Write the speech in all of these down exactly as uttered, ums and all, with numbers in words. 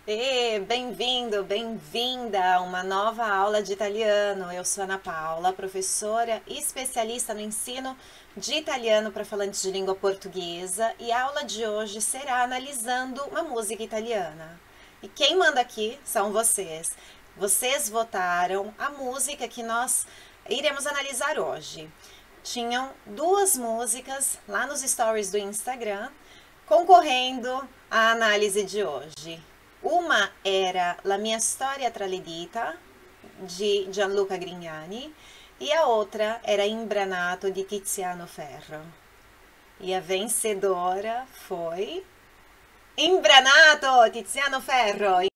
E bem-vindo, bem-vinda a uma nova aula de italiano. Eu sou Ana Paula, professora e especialista no ensino de italiano para falantes de língua portuguesa, e a aula de hoje será analisando uma música italiana. E quem manda aqui são vocês. Vocês votaram a música que nós iremos analisar hoje. Tinham duas músicas lá nos stories do Instagram concorrendo à análise de hoje. Uma era La mia storia tra le dita, de Gianluca Grignani, e a outra era Imbranato, de Tiziano Ferro. E a vencedora foi Imbranato, Tiziano Ferro!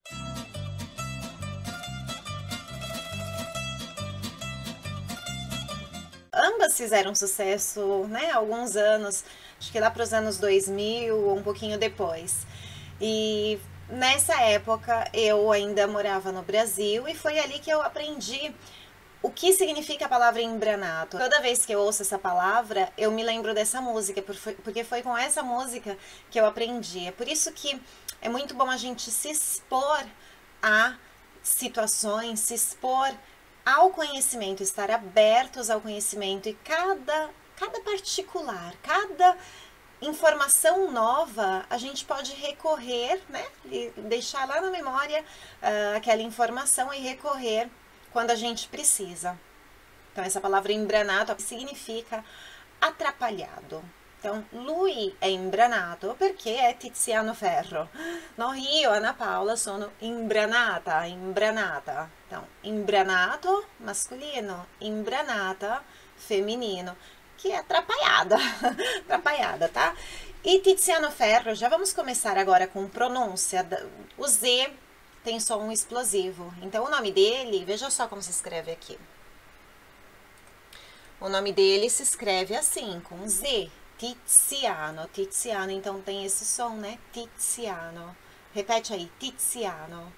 Ambas fizeram sucesso, né, há alguns anos, acho que lá para os anos dois mil ou um pouquinho depois. E nessa época eu ainda morava no Brasil e foi ali que eu aprendi o que significa a palavra imbranato. Toda vez que eu ouço essa palavra, eu me lembro dessa música, porque foi com essa música que eu aprendi. É por isso que é muito bom a gente se expor a situações, se expor ao conhecimento, estar abertos ao conhecimento, e cada, cada particular, cada informação nova, a gente pode recorrer, né, e deixar lá na memória uh, aquela informação e recorrer quando a gente precisa. Então, essa palavra imbranato significa atrapalhado. Então, lui è imbranato perché è Tiziano Ferro. No, io, Ana Paula, sono imbranata, imbranata. Então, imbranato, masculino, imbranata, feminino, que é atrapalhada, atrapalhada, tá? E Tiziano Ferro, já vamos começar agora com pronúncia. O Z tem som explosivo. Então, o nome dele, veja só como se escreve aqui. O nome dele se escreve assim, com Z. Tiziano, Tiziano, então tem esse som, né? Tiziano. Repete aí, Tiziano.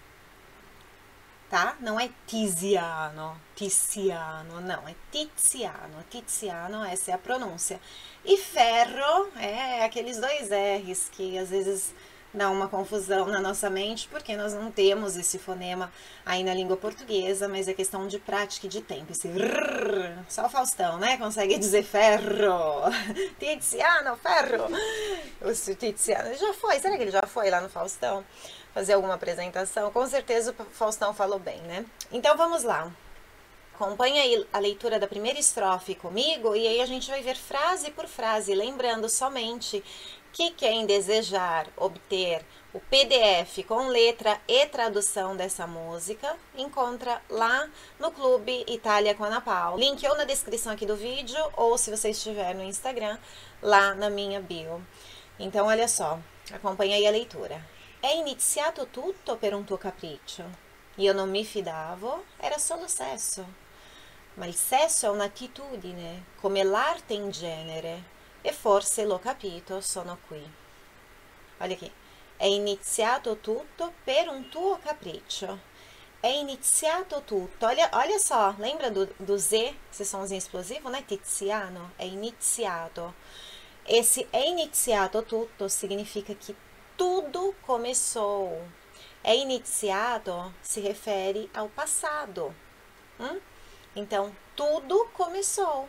Tá? Não é Tiziano, Tiziano, não, é Tiziano, Tiziano, essa é a pronúncia. E ferro é aqueles dois R's que às vezes dá uma confusão na nossa mente, porque nós não temos esse fonema aí na língua portuguesa, mas é questão de prática e de tempo. Esse rrr, só o Faustão, né, consegue dizer ferro. Tiziano, ferro. O Tiziano já foi, será que ele já foi lá no Faustão fazer alguma apresentação? Com certeza o Faustão falou bem, né? Então vamos lá. Acompanha aí a leitura da primeira estrofe comigo, e aí a gente vai ver frase por frase, lembrando somente que quem desejar obter o P D F com letra e tradução dessa música, encontra lá no Clube Itália com Ana Paula. Link ou na descrição aqui do vídeo, ou se você estiver no Instagram, lá na minha bio. Então, olha só, acompanha aí a leitura. È iniziato tutto per un tuo capriccio. Io non mi fidavo, era solo sesso. Ma il sesso è un'attitudine, come l'arte in genere. E forse l'ho capito, sono qui. Olha aqui. È iniziato tutto per un tuo capriccio. È iniziato tutto. Olha, olha só, lembra do, do Z, esse somzinho explosivo, né? Tiziano. È iniziato. Esse è iniziato tutto significa que tudo começou. É iniziato se refere ao passado. Hum? Então, tudo começou.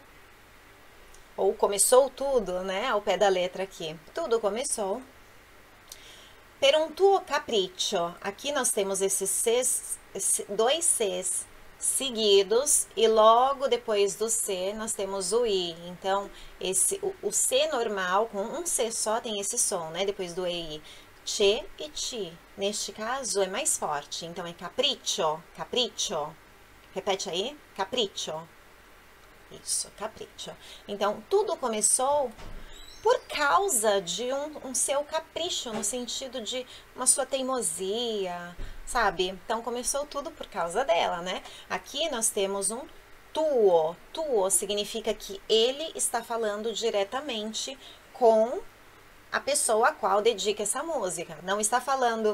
Ou começou tudo, né? Ao pé da letra aqui. Tudo começou. Per un tuo capriccio. Aqui nós temos esses Cs, dois Cs seguidos, e logo depois do C nós temos o I. Então, esse, o, o C normal, com um C só, tem esse som, né? Depois do E I. Che e Ti. Neste caso é mais forte. Então, é capriccio, capriccio. Repete aí, capriccio. Isso, capriccio. Então, tudo começou por causa de um, um seu capricho, no sentido de uma sua teimosia, sabe? Então, começou tudo por causa dela, né? Aqui nós temos um tuo. Tuo significa que ele está falando diretamente com a pessoa a qual dedica essa música. Não está falando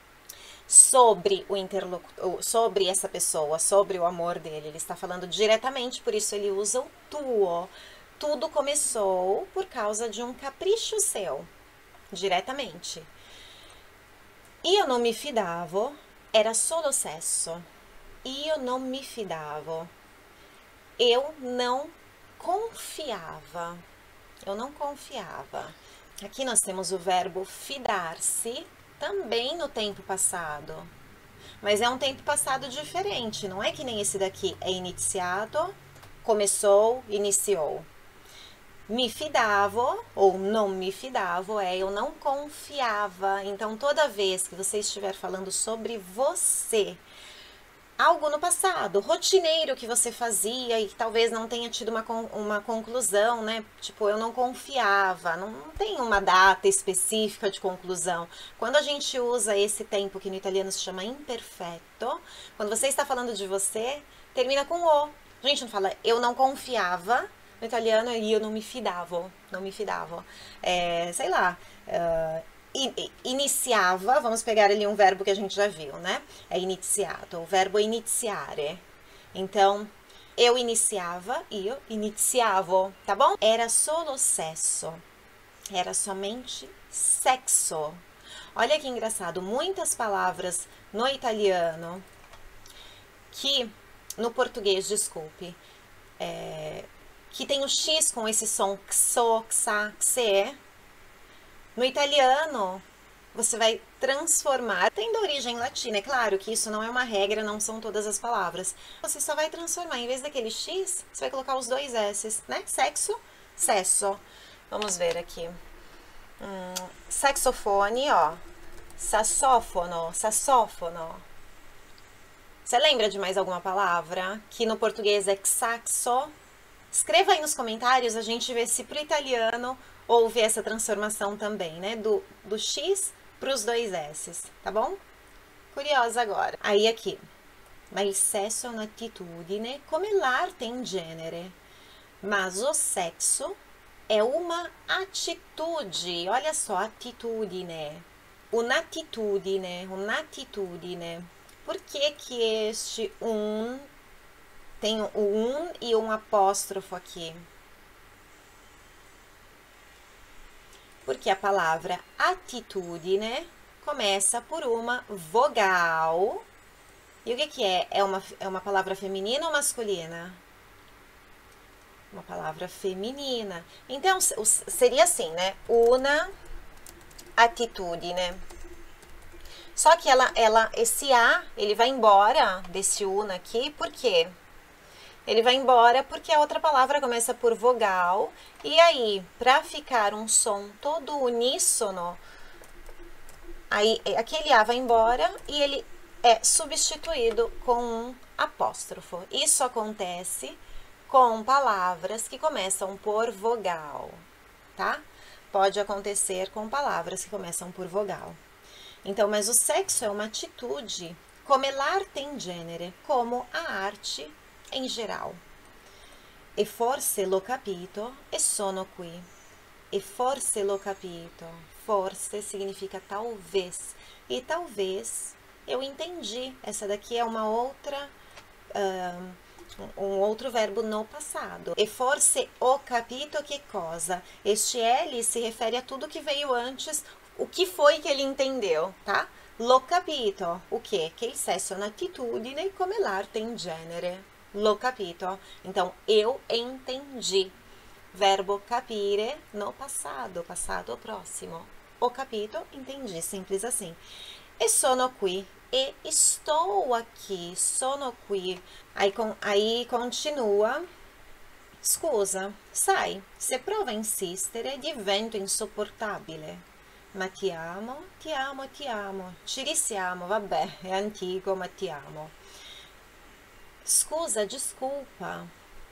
sobre o interlocutor, sobre essa pessoa, sobre o amor dele. Ele está falando diretamente, por isso ele usa o tuo. Tudo começou por causa de um capricho seu, diretamente. Io non mi fidavo, era solo sesso. Io non mi fidavo. Eu não confiava. Eu não confiava. Aqui nós temos o verbo fidar-se, também no tempo passado. Mas é um tempo passado diferente, não é que nem esse daqui. É iniciado, começou, iniciou. Me fidavo, ou não me fidavo, é eu não confiava. Então, toda vez que você estiver falando sobre você, algo no passado, rotineiro que você fazia e que talvez não tenha tido uma, uma conclusão, né? Tipo, eu não confiava, não, não tem uma data específica de conclusão. Quando a gente usa esse tempo que no italiano se chama imperfeito, quando você está falando de você, termina com o. A gente não fala eu não confiava, no italiano io non mi fidavo, não me fidavo. É, sei lá, uh, iniciava, vamos pegar ali um verbo que a gente já viu, né? É iniziato, o verbo iniziare. Então, eu iniciava, io iniziavo, tá bom? Era solo sesso, era somente sexo. Olha que engraçado, muitas palavras no italiano que, no português, desculpe, é, que tem o X com esse som xo, xa, xe. No italiano, você vai transformar, tem da origem latina, é claro que isso não é uma regra, não são todas as palavras. Você só vai transformar, em vez daquele X, você vai colocar os dois S's, né? Sexo, sesso. Vamos ver aqui. Hum, saxofone, ó. Saxófono, saxófono. Você lembra de mais alguma palavra que no português é saxo? Escreva aí nos comentários, a gente vê se pro italiano houve essa transformação também, né? Do, do X para os dois S's, tá bom? Curiosa agora. Aí aqui. Ma il sesso è un'attitudine come l'arte in genere. Mas o sexo é uma atitude. Olha só, atitudine. Un'attitudine, un'attitudine. Por que que este um tem o um e um apóstrofo aqui? Porque a palavra atitudine começa por uma vogal. E o que que é? É uma, é uma palavra feminina ou masculina? Uma palavra feminina. Então, seria assim, né? Una attitudine. Só que ela, ela, esse A, ele vai embora desse una aqui, por quê? Ele vai embora porque a outra palavra começa por vogal. E aí, para ficar um som todo uníssono, aí aquele A vai embora e ele é substituído com um apóstrofo. Isso acontece com palavras que começam por vogal, tá? Pode acontecer com palavras que começam por vogal. Então, mas o sexo é uma atitude, come l'arte in genere, como a arte em geral. E forse l'ho capito e sono qui. E forse l'ho capito. Forse significa talvez. E talvez eu entendi. Essa daqui é uma outra, um, um outro verbo no passado. E forse ho capito che cosa. Este L se refere a tudo que veio antes. O que foi que ele entendeu, tá? L'ho capito. O quê? Que il sesso è un'attitudine come l'arte in genere. L'ho capito. Então, eu entendi. Verbo capire no passado, passado próximo. Ho capito, entendi, simples assim. E sono qui. E estou aqui, sono qui. Aí, com, aí continua. Scusa, sai, se prova a insistere, divento insopportabile. Ma ti amo, ti amo, ti amo. Ci risiamo, vabbè, è antico, ma ti amo. Scusa, desculpa.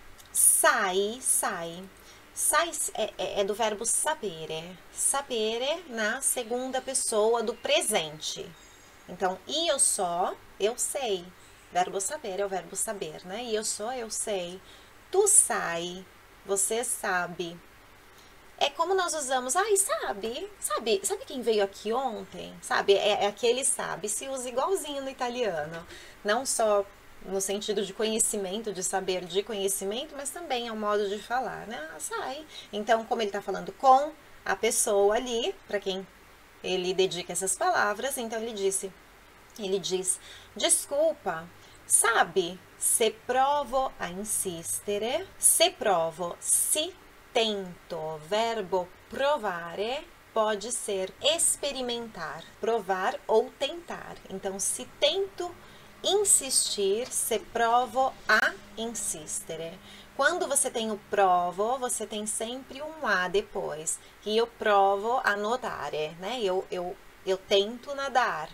Sai, sai. Sai é, é, é do verbo sapere. Sapere na segunda pessoa do presente. Então, io so, eu sei. Verbo sapere é o verbo saber, né? Io so, eu sei. Tu sai, você sabe. É como nós usamos, ai, sabe, sabe, sabe quem veio aqui ontem? Sabe, é, é aquele sabe, se usa igualzinho no italiano. Não só no sentido de conhecimento, de saber de conhecimento, mas também é um modo de falar, né? Ah, sai. Então, como ele tá falando com a pessoa ali, para quem ele dedica essas palavras, então ele disse, ele diz, desculpa, sabe, se provo a insistere, se provo, se tento, verbo provare, pode ser experimentar, provar ou tentar. Então, se tento insistir, se provo a insistere. Quando você tem o provo, você tem sempre um a depois. Que eu provo a nadare, né? Eu, eu, eu tento nadar.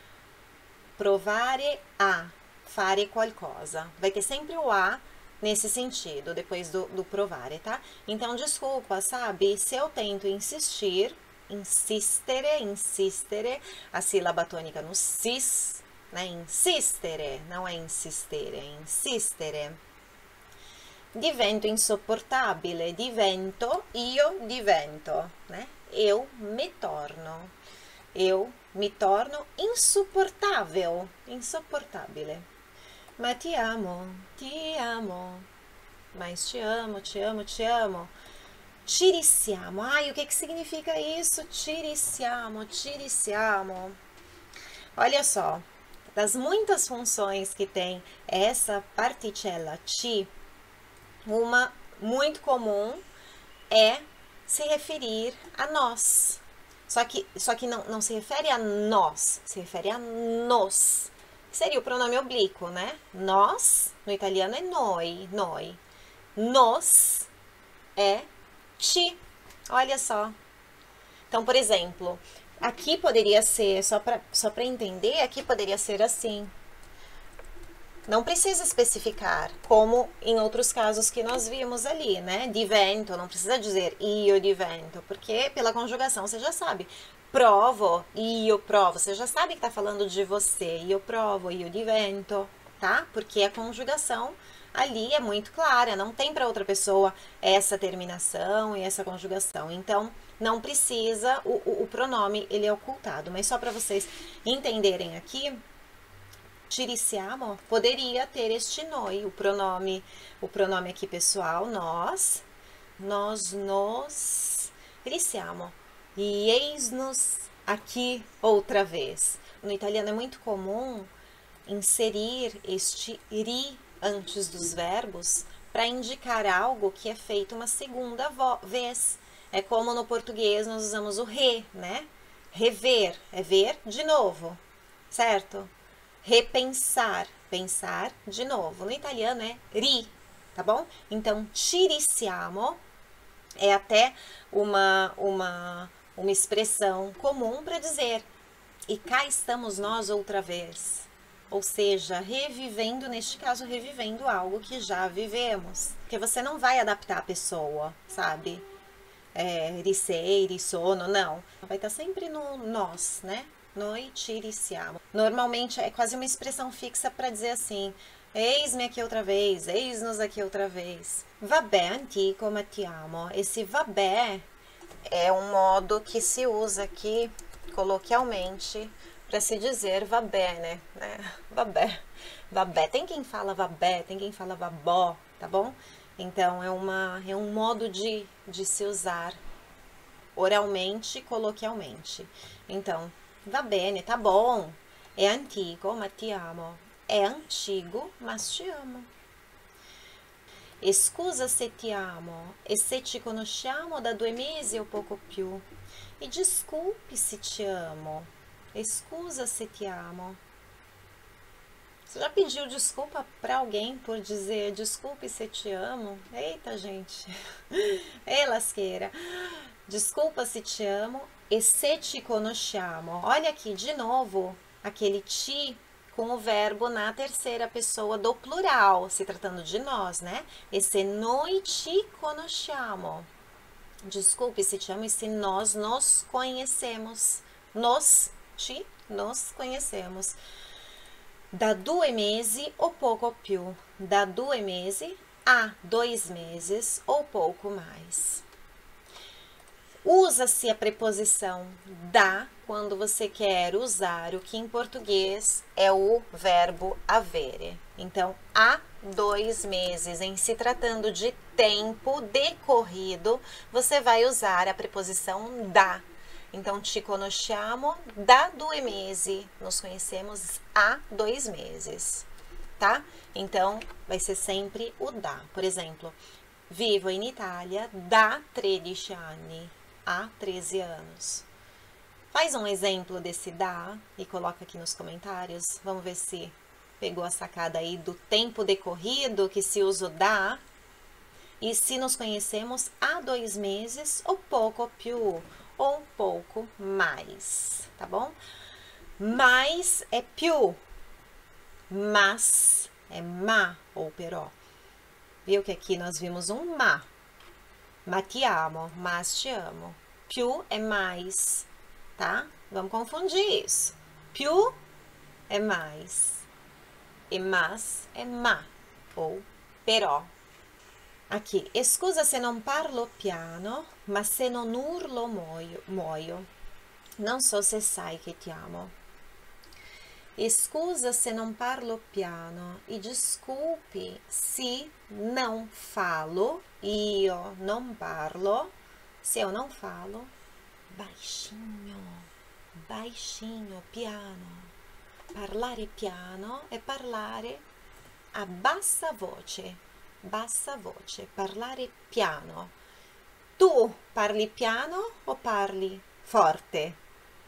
Provare a, fare qualcosa. Vai ter sempre o a nesse sentido, depois do, do provare, tá? Então, desculpa, sabe? Se eu tento insistir, insistere, insistere, a sílaba tônica no sis, né? Insistere, não é insistere, é insistere. Divento insopportabile, divento, io divento, né? Eu me torno, eu me torno insuportável, insuportabile. Ma ti amo, ti amo, mas te amo, te amo, te amo. Tiriciamo, ai, o que que significa isso? Tiriciamo, tiriciamo. Olha só, das muitas funções que tem essa particella ti, uma muito comum é se referir a nós. Só que, só que não, não se refere a nós, se refere a nos. Seria o pronome oblíquo, né? Nós, no italiano é noi, noi. Nos é ti. Olha só. Então, por exemplo, aqui poderia ser, só para só para entender, aqui poderia ser assim. Não precisa especificar, como em outros casos que nós vimos ali, né? Divento, não precisa dizer io divento, porque pela conjugação você já sabe. Provo, io provo, você já sabe que tá falando de você. Io provo, io divento, tá? Porque a conjugação ali é muito clara, não tem para outra pessoa essa terminação e essa conjugação. Então, não precisa, o, o, o pronome, ele é ocultado. Mas só para vocês entenderem aqui, tiriciamo poderia ter este noi, o pronome, o pronome aqui pessoal, nós, nós nos tiriciamo, e eis-nos aqui outra vez. No italiano é muito comum inserir este ri antes dos verbos para indicar algo que é feito uma segunda vez. É como no português nós usamos o re, né? Rever, é ver de novo, certo? Repensar, pensar de novo. No italiano é ri, tá bom? Então, tiriciamo é até uma, uma, uma expressão comum para dizer e cá estamos nós outra vez. Ou seja, revivendo, neste caso, revivendo algo que já vivemos. Porque você não vai adaptar a pessoa, sabe? É, risei, risono, não. Vai estar sempre no nós, né? Noi tiriciamo. Normalmente é quase uma expressão fixa para dizer assim, eis-me aqui outra vez, eis-nos aqui outra vez. Vabbè antico ma ti amo. Esse vabbè é um modo que se usa aqui coloquialmente para se dizer vabbè, né? Vabbè. Vabbè. Tem quem fala vabbè, tem quem fala vabó, tá bom? Então é, uma, é um modo de, de se usar oralmente, coloquialmente. Então, va bene, tá bom. É antigo, ma ti amo. É antigo, mas te amo. E scusa se ti amo. E se ci conosciamo da due mesi o poco più. E desculpe se te amo. E scusa se ti amo. Você já pediu desculpa para alguém por dizer desculpe se te amo? Eita, gente. Ei, lasqueira. Desculpa se te amo e se te conosciamo. Olha aqui, de novo, aquele ti com o verbo na terceira pessoa do plural, se tratando de nós, né? E se noi ci conosciamo. Desculpe se te amo e se nós nos conhecemos. Nos, ti, nos conhecemos. Da due mesi o poco più. Da due mesi a dois meses ou pouco mais. Usa-se a preposição da quando você quer usar o que em português é o verbo avere. Então, há dois meses, em se tratando de tempo decorrido, você vai usar a preposição da. Então, ci conosciamo da due mesi. Nos conhecemos há dois meses, tá? Então, vai ser sempre o da. Por exemplo, vivo in Italia da tredici anni. Há treze anos. Faz um exemplo desse da e coloca aqui nos comentários. Vamos ver se pegou a sacada aí do tempo decorrido que se usa o da. E se nos conhecemos há dois meses ou pouco più, ou um pouco mais, tá bom? Mais é più, mas é ma ou però. Viu que aqui nós vimos um ma. Ma ti amo, mas te amo. Più é mais, tá? Vamos confundir isso. Più é mais e mas é ma ou però. Aqui, scusa se non parlo piano, ma se non urlo muoio, muoio. Non so se sai che ti amo. Scusa se non parlo piano e desculpe se não falo, io non parlo, se eu não falo, baixinho, baixinho, piano. Parlare piano è parlare a bassa voce. Bassa voce, parlare piano. Tu parli piano o parli forte?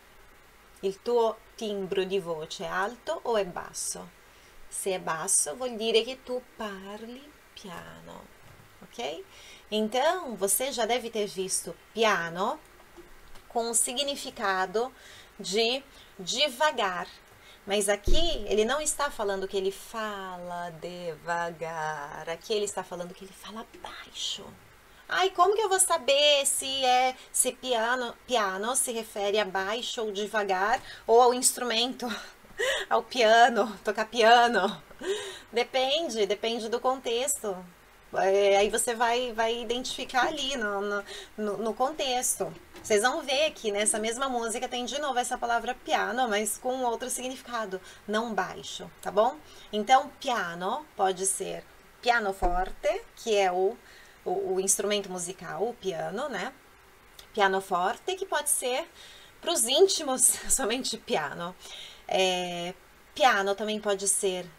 Il tuo timbro di voce è alto o è basso? Se è basso vuol dire che tu parli piano, ok? Então, você já deve ter visto piano com o significado de devagar. Mas aqui ele não está falando que ele fala devagar. Aqui ele está falando que ele fala baixo. Ai, como que eu vou saber se é se piano, piano se refere a baixo ou devagar ou ao instrumento, ao piano, tocar piano? Depende, depende do contexto. É, aí você vai, vai identificar ali no, no, no contexto. Vocês vão ver que nessa mesma música tem de novo essa palavra piano, mas com outro significado, não baixo, tá bom? Então, piano pode ser pianoforte, que é o, o, o instrumento musical, o piano, né? Pianoforte, que pode ser para os íntimos, somente piano. É, piano também pode ser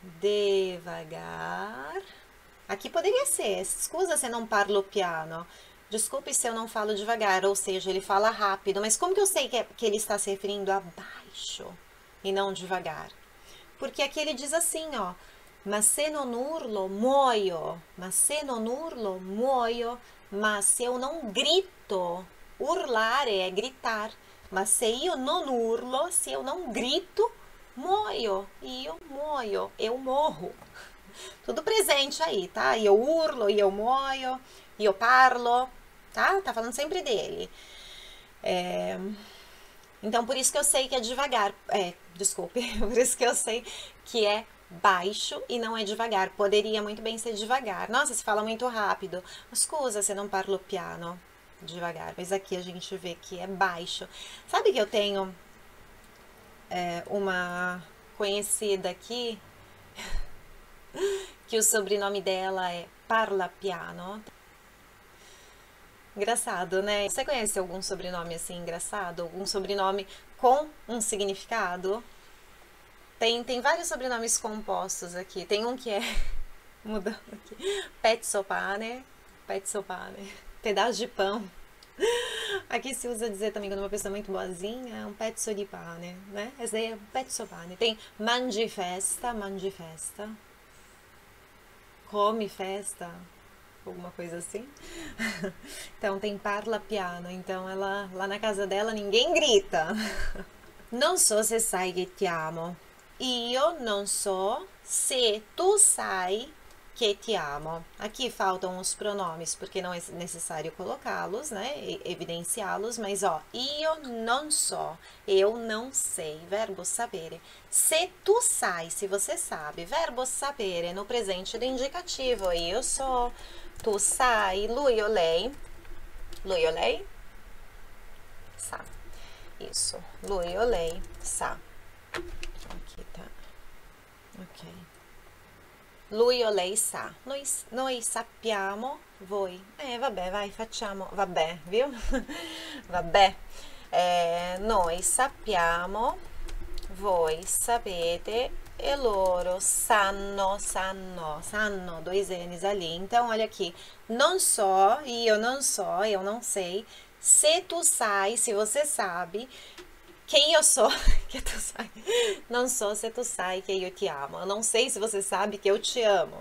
devagar. Aqui poderia ser, scusa se não parlo piano. Desculpe se eu não falo devagar, ou seja, ele fala rápido. Mas como que eu sei que, é, que ele está se referindo a baixo e não devagar? Porque aqui ele diz assim, ó. Ma se non urlo, muoio. Ma se non urlo, muoio. Mas se eu não grito, urlare é gritar. Mas se io non urlo, se eu não grito, muoio. Io muoio, eu morro. Tudo presente aí, tá? E eu urlo, e eu muoio, e eu parlo, tá? Tá falando sempre dele. É... Então, por isso que eu sei que é devagar. É, desculpe, por isso que eu sei que é baixo e não é devagar. Poderia muito bem ser devagar. Nossa, se fala muito rápido. Scusa se não parlo piano. Devagar. Mas aqui a gente vê que é baixo. Sabe que eu tenho é, uma conhecida aqui que o sobrenome dela é Parlapiano. Engraçado, né? Você conhece algum sobrenome assim engraçado? Algum sobrenome com um significado? Tem, tem vários sobrenomes compostos aqui. Tem um que é, mudando aqui, Pezzopane, Pezzopane, pedaço de pão. Aqui se usa dizer também quando uma pessoa é muito boazinha, é um pezzo di pane, né? Esse daí é um pezzopane. Tem mangifesta, mangifesta. Come festa, alguma coisa assim. Então tem parla piano, então ela lá na casa dela ninguém grita. Non so se sai che ti amo. Io non so se tu sai que te amo. Aqui faltam os pronomes, porque não é necessário colocá-los, né? Evidenciá-los, mas ó, io non so, eu não sei, verbo sapere. Se tu sai, se você sabe, verbo sapere no presente do indicativo, io so, tu sai, lui o lei, lui o lei, sa, isso, lui o lei, sa. Aqui tá, ok. Lui o lei sa, noi, noi sappiamo, voi, eh vabbè vai facciamo, vabbè, viu? Vabbè, É, noi sappiamo, voi sapete e loro sanno, sanno, sanno, dois N's ali. Então, olha aqui, não só, e eu não só, eu não sei, se tu sai, se você sabe, quem eu sou, que tu sai, não sou se tu sai, que eu te amo. Eu não sei se você sabe que eu te amo.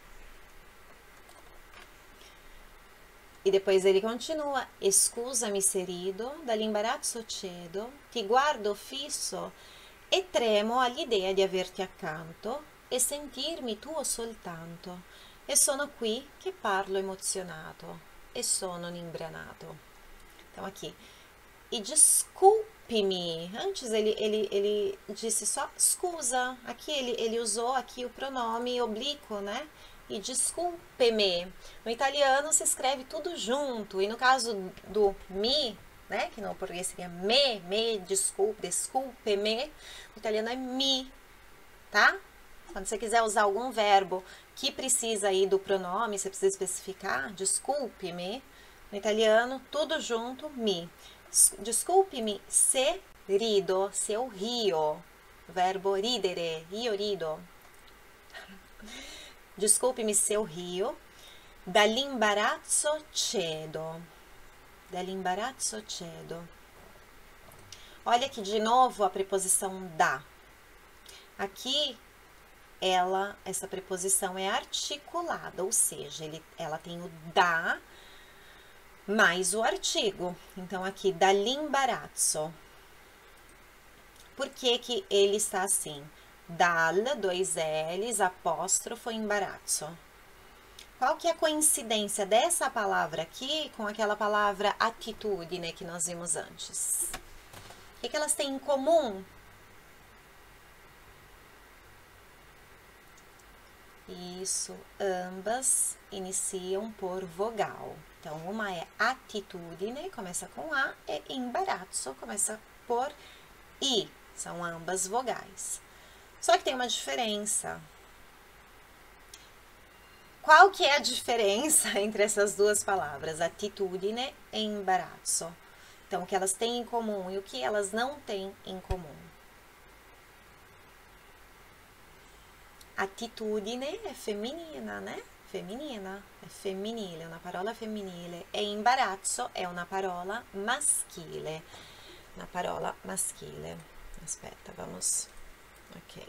E depois ele continua, scusami se rido, dall'imbarazzo cedo, ti guardo fisso e tremo all'idea di averti accanto e sentirmi tuo soltanto. E sono qui che parlo emozionato e sono imbranato. Então aqui, e desculpe-me, antes ele, ele, ele disse só scusa, aqui ele, ele usou aqui o pronome oblíquo, né? E desculpe-me. No italiano se escreve tudo junto, e no caso do mi, né, que no português seria me, me, desculpe, desculpe-me, no italiano é mi, tá? Quando você quiser usar algum verbo que precisa aí do pronome, você precisa especificar, desculpe-me, no italiano, tudo junto, mi. Desculpe-me se rido, se eu rio, verbo ridere, io rido. Desculpe-me se eu rio, dall'imbarazzo cedo, dall'imbarazzo cedo. Olha aqui de novo a preposição da. Aqui, ela, essa preposição é articulada, ou seja, ele, ela tem o da mais o artigo. Então, aqui, dall'imbarazzo. Por que que ele está assim? Dal, dois L's, apóstrofo, imbarazzo. Qual que é a coincidência dessa palavra aqui com aquela palavra atitude, né, que nós vimos antes? O que que elas têm em comum? Isso, ambas iniciam por vogal. Então, uma é attitudine, começa com A, e imbarazzo, começa por I. São ambas vogais. Só que tem uma diferença. Qual que é a diferença entre essas duas palavras, attitudine e imbarazzo? Então, o que elas têm em comum e o que elas não têm em comum? Attitudine è femminina, né? Femminina, è femminile, è una parola femminile. E imbarazzo è una parola maschile. Una parola maschile. Aspetta, vamos... Ok.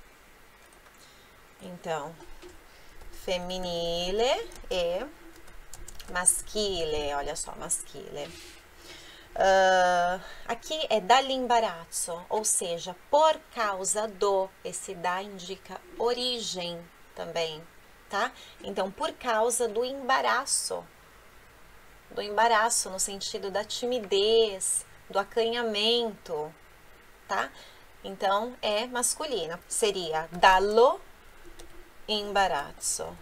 Então, femminile e maschile, olha só, maschile. Uh, aqui é dall'imbarazzo, ou seja, por causa do, esse da indica origem também, tá? Então, por causa do embaraço, do embaraço no sentido da timidez, do acanhamento, tá? Então, é masculina, seria dallo imbarazzo.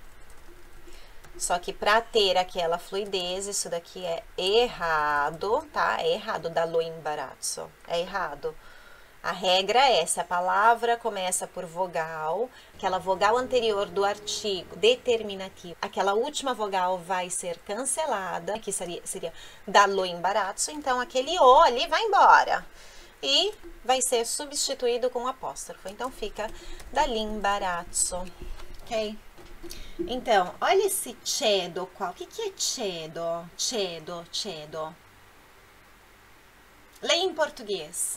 Só que para ter aquela fluidez, isso daqui é errado, tá? É errado, dallo imbarazzo, é errado. A regra é, se a palavra começa por vogal, aquela vogal anterior do artigo determinativo, aquela última vogal vai ser cancelada, aqui seria, seria dallo imbarazzo, então aquele O ali vai embora. E vai ser substituído com apóstrofo. Então, fica dall'imbarazzo. Ok? Então, olha esse cedo. Qual? O que, que é cedo? Cedo, cedo. Leia em português.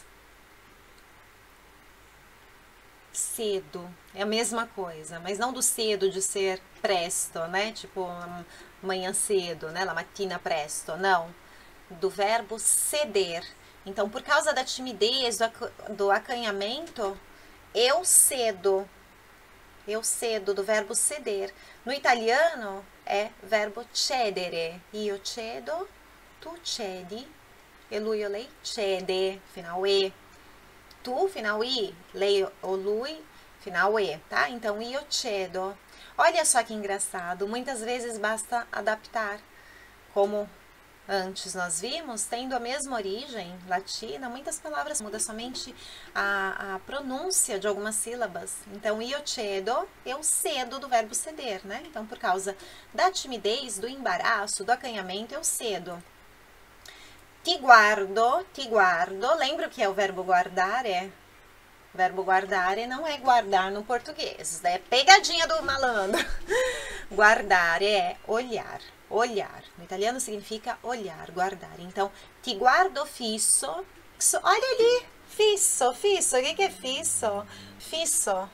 Cedo. É a mesma coisa, mas não do cedo de ser presto, né? Tipo, manhã cedo, né? La mattina presto. Não. Do verbo ceder. Então, por causa da timidez, do, do acanhamento, eu cedo. Eu cedo, do verbo ceder. No italiano, é verbo cedere. Io cedo, tu cedi, e lui o lei cede, final E. Tu, final I, lei ou lui, final E, tá? Então, io cedo. Olha só que engraçado, muitas vezes basta adaptar, como... Antes nós vimos, tendo a mesma origem latina, muitas palavras mudam somente a, a pronúncia de algumas sílabas. Então, io cedo, eu cedo do verbo ceder, né? Então, por causa da timidez, do embaraço, do acanhamento, eu cedo. ti guardo, ti guardo. Lembra o que é o verbo guardare? O verbo guardare não é guardar no português, é pegadinha do malandro. Guardare é olhar, olhar. No italiano significa olhar, guardar. Então, ti guardo fisso. Olha ali, fisso, fisso. O que é fisso? Fisso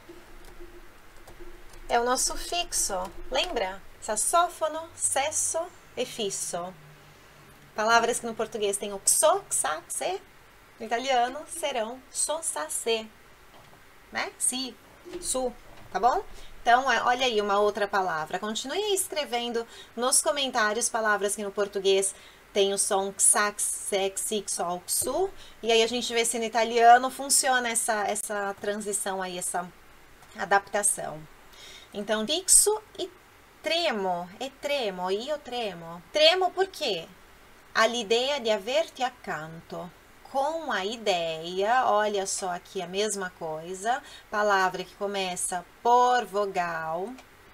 é o nosso fixo, lembra? Sassófono, sesso e fisso. Palavras que no português tem o xo, xa, xe. No italiano serão so, sa, se. Né? Si, su, tá bom? Então, olha aí uma outra palavra. Continue escrevendo nos comentários palavras que no português tem o som xax, sex, six, sol, xu. E aí a gente vê se no italiano funciona essa, essa transição aí, essa adaptação. Então, fixo e tremo, e tremo, io tremo. Tremo por quê? All'idea di averti accanto. Com a ideia, olha só aqui a mesma coisa, palavra que começa por vogal,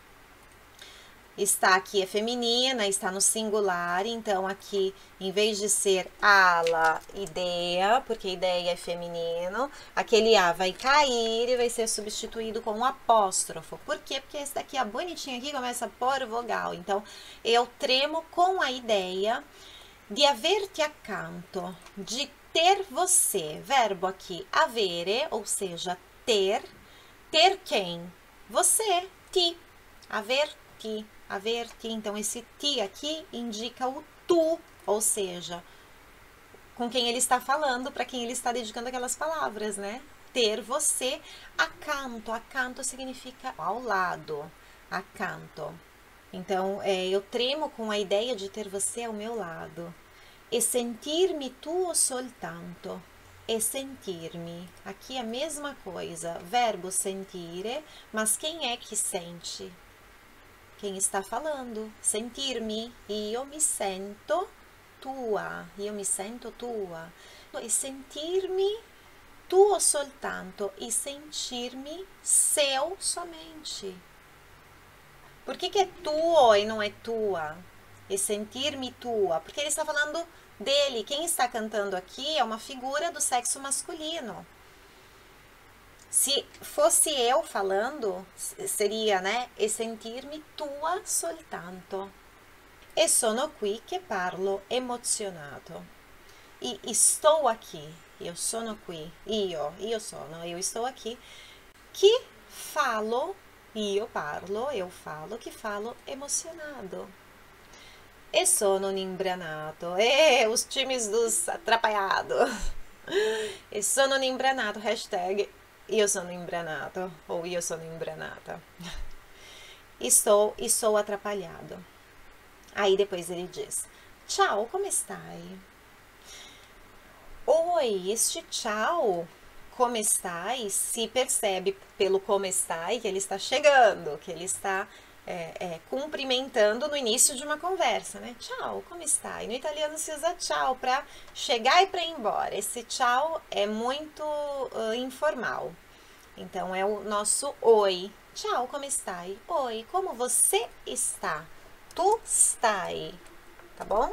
está aqui é feminina, está no singular, então aqui, em vez de ser ala, ideia, porque ideia é feminino, aquele A vai cair e vai ser substituído com um apóstrofo. Por quê? Porque esse daqui, a bonitinha aqui, começa por vogal. Então, eu tremo com a ideia de averti accanto, de ter você. Verbo aqui, avere, ou seja, ter. Ter quem? Você, ti. Averti, averti. Então, esse ti aqui indica o tu, ou seja, com quem ele está falando, para quem ele está dedicando aquelas palavras, né? Ter você. Accanto, accanto significa ao lado. Accanto. Então, é, eu tremo com a ideia de ter você ao meu lado. E sentir-me tuo soltanto. E sentir-me. Aqui é a mesma coisa. Verbo sentire, mas quem é que sente? Quem está falando? Sentir-me. Io mi sento tua. Io mi sento tua. E sentir-me tuo soltanto. E sentir-me seu somente. Por que que é tuo e não é tua? E sentir-me tua, porque ele está falando dele. Quem está cantando aqui é uma figura do sexo masculino. Se fosse eu falando, seria, né? E sentir-me tua soltanto. E sono qui che parlo emozionato. E estou aqui, eu sono qui, io, io sono, eu estou aqui, que falo, io parlo, eu falo, que falo emocionado. E sono un imbranato. E os times dos atrapalhados. E sono un imbranato. Hashtag io sono imbranato. Ou io sono imbranata. Estou e sou atrapalhado. Aí depois ele diz: Ciao, come stai? Oi, este tchau, como stai, se percebe pelo como stai que ele está chegando, que ele está É, é, cumprimentando no início de uma conversa, né? Tchau, como está? E no italiano se usa tchau para chegar e para ir embora. Esse tchau é muito uh, informal. Então, é o nosso oi. Tchau, como stai? Oi, como você está? Tu stai, tá bom?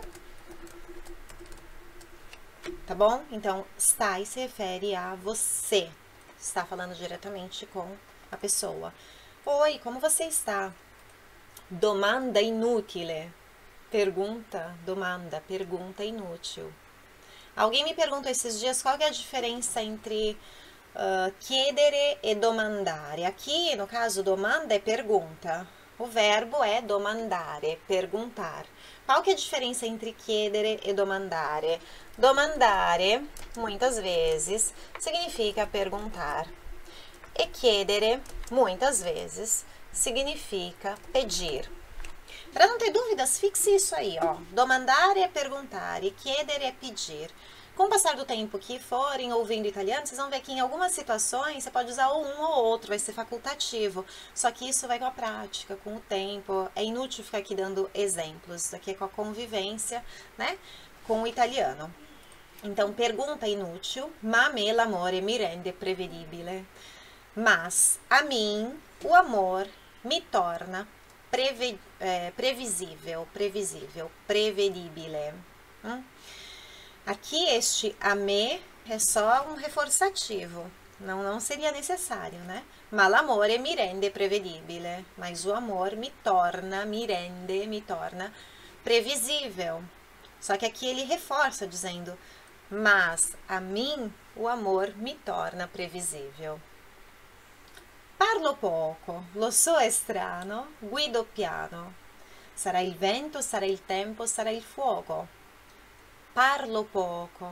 Tá bom? Então, stai se refere a você. Está falando diretamente com a pessoa. Oi, como você está? Domanda inutile. Pergunta, domanda, pergunta inútil. Alguém me perguntou esses dias qual que é a diferença entre uh, chiedere e domandare. Aqui, no caso, domanda é pergunta. O verbo é domandare, perguntar. Qual que é a diferença entre chiedere e domandare? Domandare, muitas vezes, significa perguntar. E chiedere, muitas vezes, significa pedir. Para não ter dúvidas, fixe isso aí, ó. Domandare é perguntar e chiedere é pedir. Com o passar do tempo que forem ouvindo italiano, vocês vão ver que em algumas situações você pode usar ou um ou outro, vai ser facultativo. Só que isso vai com a prática, com o tempo. É inútil ficar aqui dando exemplos. Isso aqui é com a convivência, né, com o italiano. Então, pergunta inútil, ma me l'amore mi rende prevedibile. Mas, a mim, o amor me torna preve, é, previsível, previsível, prevedibile. Hum? Aqui este a me é só um reforçativo, não, não seria necessário, né? Ma l'amore mi rende prevedibile, mas o amor me torna, mi rende, me torna previsível. Só que aqui ele reforça dizendo, mas a mim o amor me torna previsível. Parlo poco, lo so è strano, guido piano. Sarà il vento, sarà il tempo, sarà il fuoco. Parlo poco.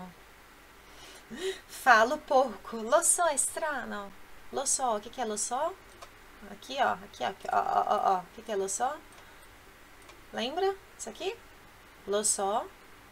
Falo pouco. Lo so è strano. Lo so, o que que é lo so? Aqui, ó, aqui, ó, ó, ó, ó, o que que é lo so? Lembra? Isso aqui? Lo so.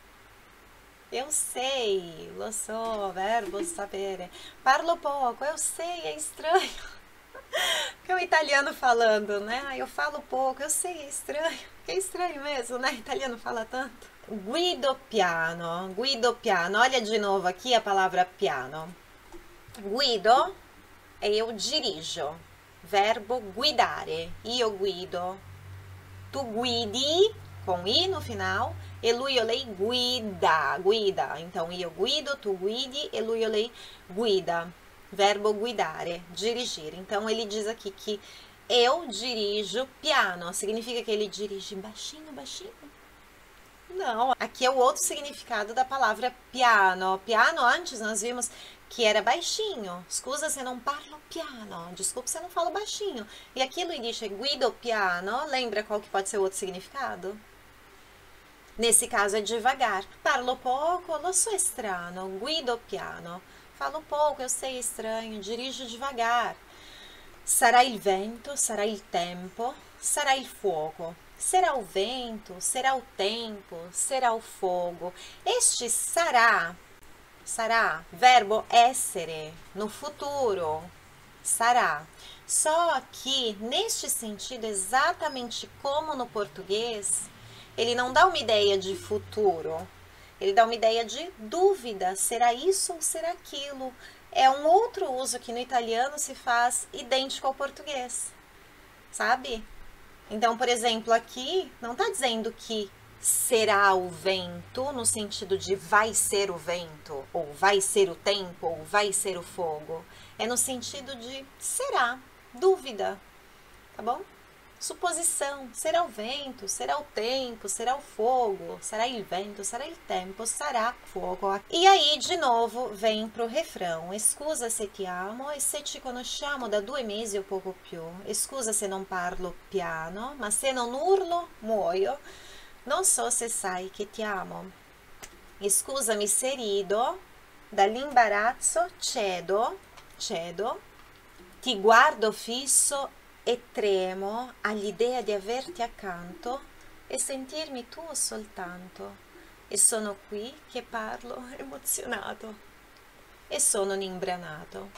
Eu sei. Lo so, verbo sapere. Parlo pouco. Eu sei, é estranho. Porque o italiano falando, né? Eu falo pouco, eu sei, é estranho. É estranho mesmo, né? O italiano fala tanto. Guido piano, guido piano. Olha de novo aqui a palavra piano. Guido é eu dirijo. Verbo guidare. Io guido. Tu guidi, com i no final. E lui o lei guida, guida. Então, io guido, tu guidi, e lui o lei guida. Verbo guidare, dirigir. Então, ele diz aqui que eu dirijo piano. Significa que ele dirige baixinho, baixinho? Não, aqui é o outro significado da palavra piano. Piano, antes nós vimos que era baixinho. Scusa se non parlo piano. Desculpa se eu não falo baixinho. E aqui lui dice guido piano. Lembra qual que pode ser o outro significado? Nesse caso é devagar. Parlo poco, lo so strano, guido piano. Falo pouco, eu sei, estranho, dirijo devagar. Sarà il vento, sarà il tempo, sarà il fuoco. Será o vento, será o tempo, será o fogo. Este sarà, sarà, verbo essere, no futuro, sarà. Só que, neste sentido, exatamente como no português, ele não dá uma ideia de futuro. Ele dá uma ideia de dúvida, será isso ou será aquilo? É um outro uso que no italiano se faz idêntico ao português, sabe? Então, por exemplo, aqui não está dizendo que será o vento, no sentido de vai ser o vento, ou vai ser o tempo, ou vai ser o fogo. É no sentido de será, dúvida, tá bom? Suposição, será o vento, será o tempo, será o fogo, será il vento, será il tempo, sarà fuoco. E aí, de novo, vem pro refrão. Scusa se ti amo e se ci conosciamo da due mesi o poco più. Scusa se non parlo piano, ma se non urlo, muoio. Non so se sai che ti amo. Scusami se rido, dall'imbarazzo cedo, cedo, ti guardo fisso e tremo all'idea di averti accanto e sentirmi tuo soltanto. E sono qui che parlo emozionato e sono un imbranato.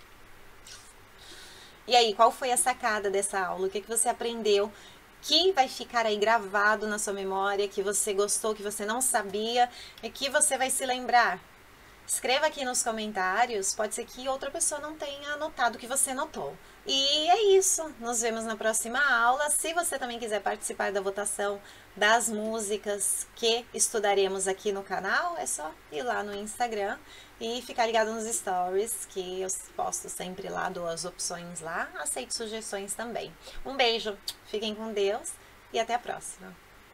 E aí, qual foi a sacada dessa aula? O que, que você aprendeu que vai ficar aí gravado na sua memória, que você gostou, que você não sabia e que você vai se lembrar? Escreva aqui nos comentários, pode ser que outra pessoa não tenha anotado o que você notou. E é isso, nos vemos na próxima aula. Se você também quiser participar da votação das músicas que estudaremos aqui no canal, é só ir lá no Instagram e ficar ligado nos stories, que eu posto sempre lá, dou as opções lá, aceito sugestões também. Um beijo, fiquem com Deus e até a próxima.